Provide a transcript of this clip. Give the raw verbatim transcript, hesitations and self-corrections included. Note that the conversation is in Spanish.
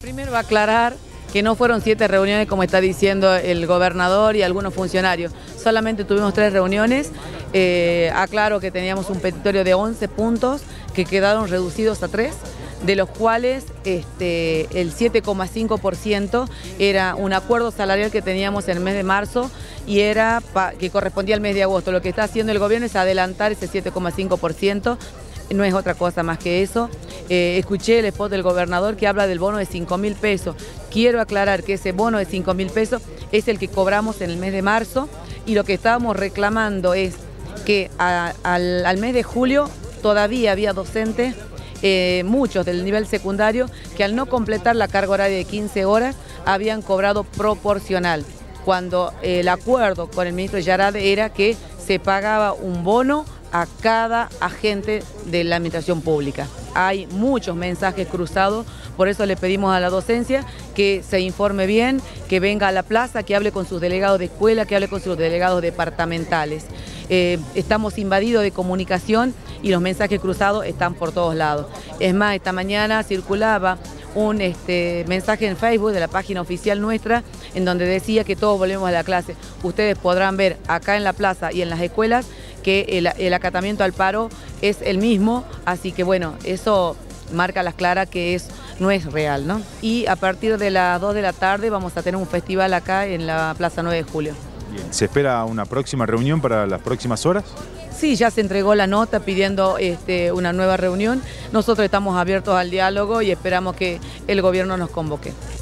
Primero va a aclarar que no fueron siete reuniones como está diciendo el gobernador y algunos funcionarios, solamente tuvimos tres reuniones. Eh, aclaro que teníamos un petitorio de once puntos que quedaron reducidos a tres, de los cuales este, el siete coma cinco por ciento era un acuerdo salarial que teníamos en el mes de marzo y era pa, que correspondía al mes de agosto. Lo que está haciendo el gobierno es adelantar ese siete coma cinco por ciento, no es otra cosa más que eso. Eh, escuché el spot del gobernador que habla del bono de cinco mil pesos. Quiero aclarar que ese bono de cinco mil pesos es el que cobramos en el mes de marzo y lo que estábamos reclamando es que a, al, al mes de julio todavía había docentes, eh, muchos del nivel secundario, que al no completar la carga horaria de quince horas habían cobrado proporcional, cuando eh, el acuerdo con el ministro Yarade era que se pagaba un bono a cada agente de la administración pública. Hay muchos mensajes cruzados, por eso le pedimos a la docencia que se informe bien, que venga a la plaza, que hable con sus delegados de escuela, que hable con sus delegados departamentales. Eh, estamos invadidos de comunicación y los mensajes cruzados están por todos lados. Es más, esta mañana circulaba un este, mensaje en Facebook de la página oficial nuestra en donde decía que todos volvemos a la clase. Ustedes podrán ver acá en la plaza y en las escuelas que el, el acatamiento al paro es el mismo, así que bueno, eso marca a las claras que es, no es real, ¿no? Y a partir de las dos de la tarde vamos a tener un festival acá en la Plaza nueve de julio. Bien. ¿Se espera una próxima reunión para las próximas horas? Sí, ya se entregó la nota pidiendo este, una nueva reunión. Nosotros estamos abiertos al diálogo y esperamos que el gobierno nos convoque.